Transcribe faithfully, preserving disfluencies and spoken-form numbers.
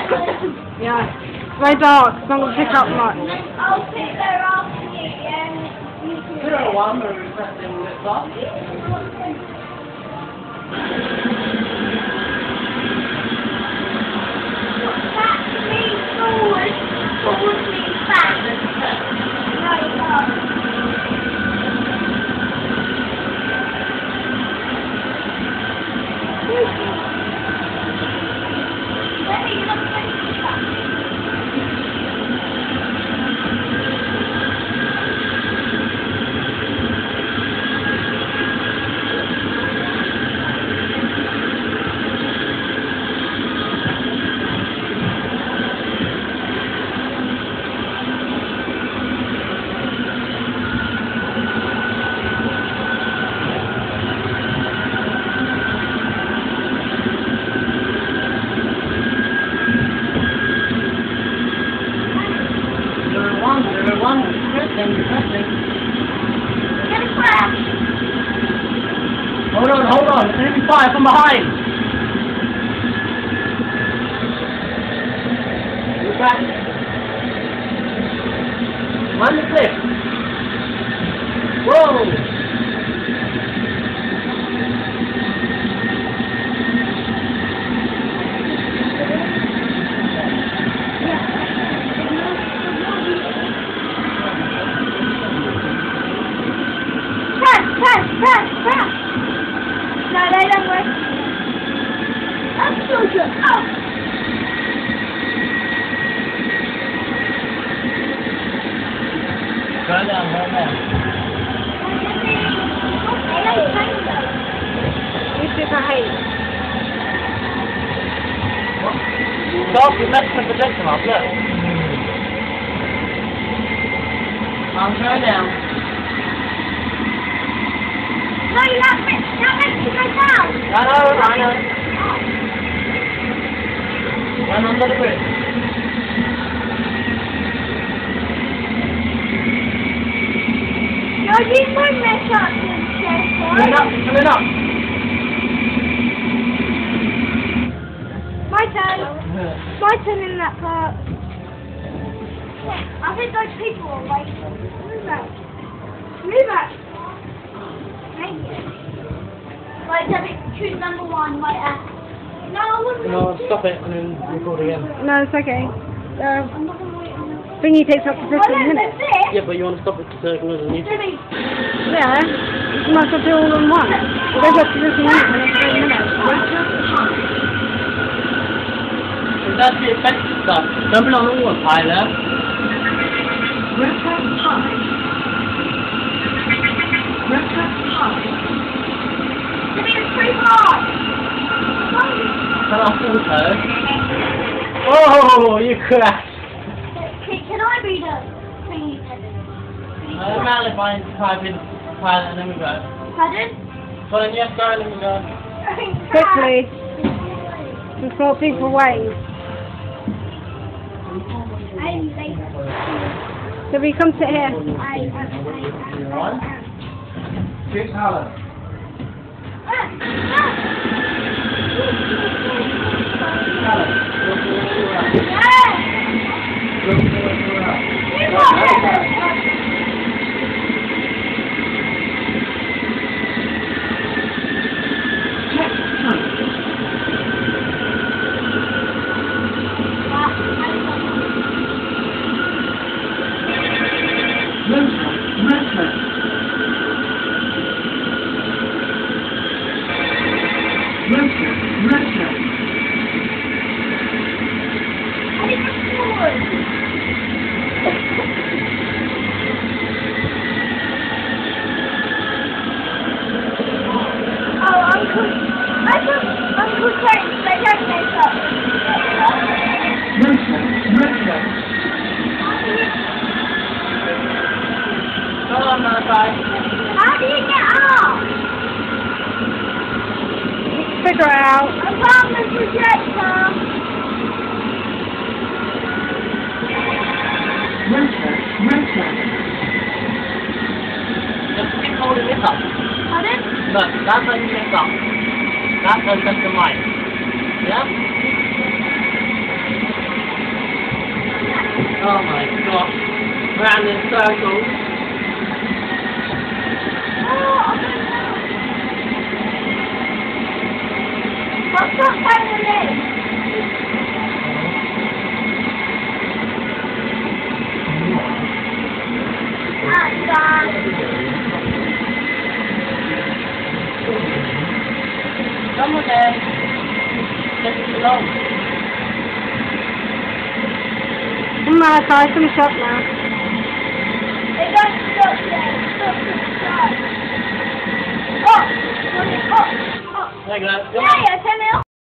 Yeah. It's very dark. It's not going to pick up much. I'll sit there after you, yeah. Zero one, we're requesting lift off. Back me forward, forward me back. No, you can't. Ready, you're not going to do that. One, requesting, requesting. Get a crash. Hold on, hold on. Enemy fire from behind. Look back. Mind the cliff. Whoa. Crash, crash, crash! No, they don't work. I'm soldier, oh! Go down, go down. They don't change them. You super hate. Stop, you messed the projection up, look. I'm going down. No, you have to, that makes you go down. I know, I know. Run under the bridge. No, you won't mess up this chest, Coming up, coming up. My turn. My turn in that part. I think those people are waiting. Move back. Move back. Thank you. Right, Debbie, choose number one, right at. No, I wasn't. No, stop it and then record again. No, it's okay. Uh, I'm not going to wait on that. thingy takes up to Oh, fifteen no, minutes. that's it. Yeah, but you want to stop it to circle as a new. Debbie. Yeah. You might as well do all in one. It goes up to fifteen minutes and it's three minutes. That's the effective stuff. Jumping on the autopilot. Record time. Record time. Debbie, it's too hard. Turn off auto. Oh, you crashed. Can, can I be the thingy, Debbie? Uh, now if I type in pilot and then we go. Pardon? So then yes, go and then we go. Quickly. Before people wait. I'm late. So we come sit here. I, I, I, I, Chris Allen. ah, ah. Allen. Look forward to that. Yeah. Look forward to that. You got it. Motor, motor. Motor, motor. Heading forward. Oh, Uncle, Uncle, Uncle James, they don't mess up. Motor, motor. Go on, Malachi. How do you get up? Figure it out. I found the projector. Motor, motor. Just keep holding this up. Pardon? Look, that's how you lift up. That's how you touch the mic. Yeah? Oh my god. Round in circles. What's that finally? Ah, God. Come on then. Let's go. Amma, tayo sa shop na. They don't stop there. Stop, stop, stop. Oh! Oh! Oh! There you go. Yeah, yeah, turn it off.